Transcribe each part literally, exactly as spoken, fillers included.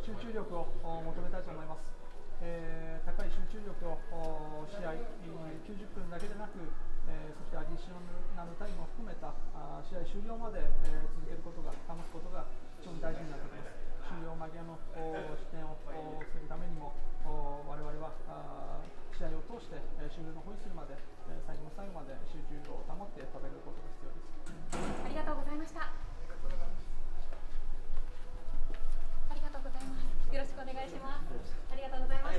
集中力を求めたいと思います。えー、高い集中力を試合きゅうじゅっぷんだけでなく、えー、そしてアディショナルタイムを含めたあ試合終了まで、えー、続けることが、保つことが非常に大事になってきます。終了間際の失点を防ぐためにも、我々はあ試合を通して、えー、終了のホイッスルまで、えー、最後の最後まで集中を保って戦うことが必要です。 ありがとうございました。ありがとうございます。よろしくお願いします。ありがとうございました。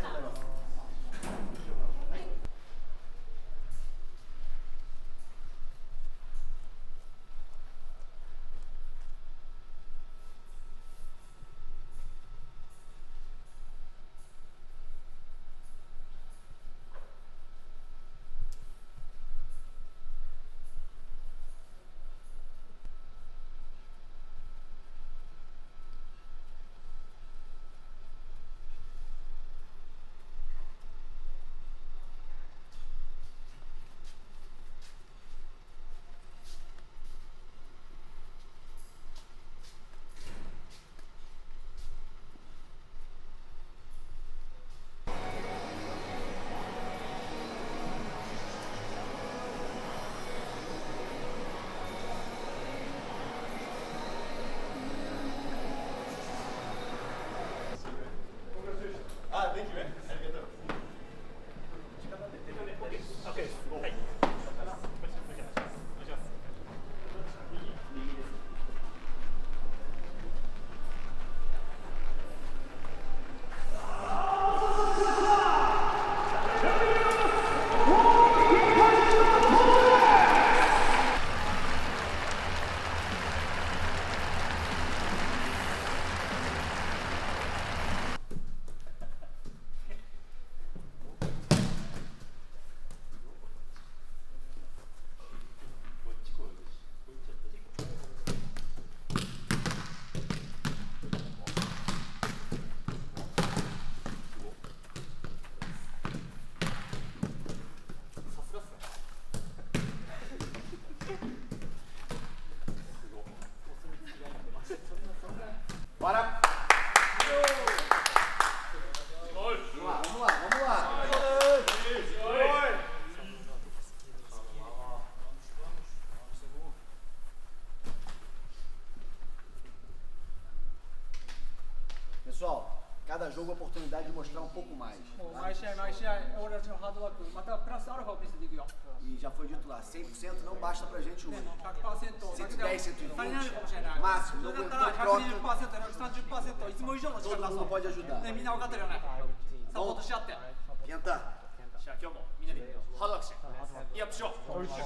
Pessoal, cada jogo é oportunidade de mostrar um pouco mais. Mais試合毎試合、俺たちのハードワーク、またプラスアルファを見せていくよ。 E já foi dito lá, cem por cento não basta pra gente hoje. ひゃくパーセント cento e dez, cento e 足りないかもしれない。 vinte, máximo. そ Não れだった aguentou らひゃくにじゅっ troca. パーセント、ひゃくさんじゅっパーセント、いつも以上の力 Todo 出 mundo そう。 pode ajudar. ね、みんな分かってるよね。サポートし合って。 Tenta. じゃあ今日もみんなでハードワークしていいアップしよう。 Vamos!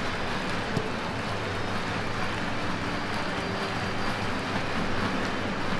い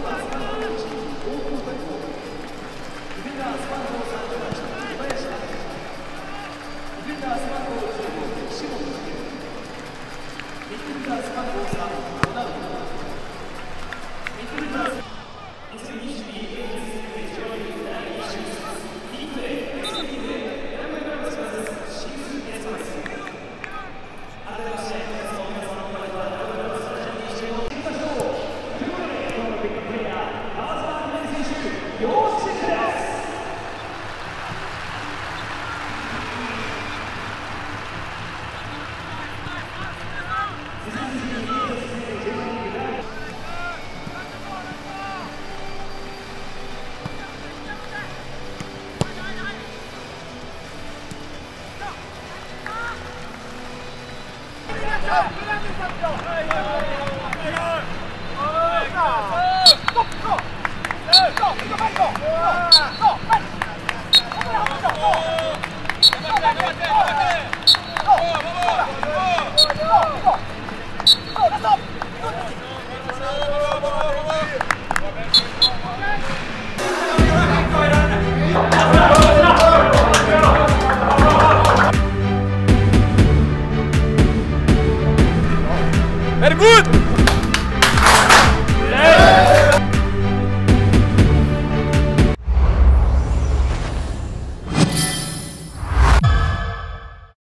Go! Go! Go! Go! Go! Go!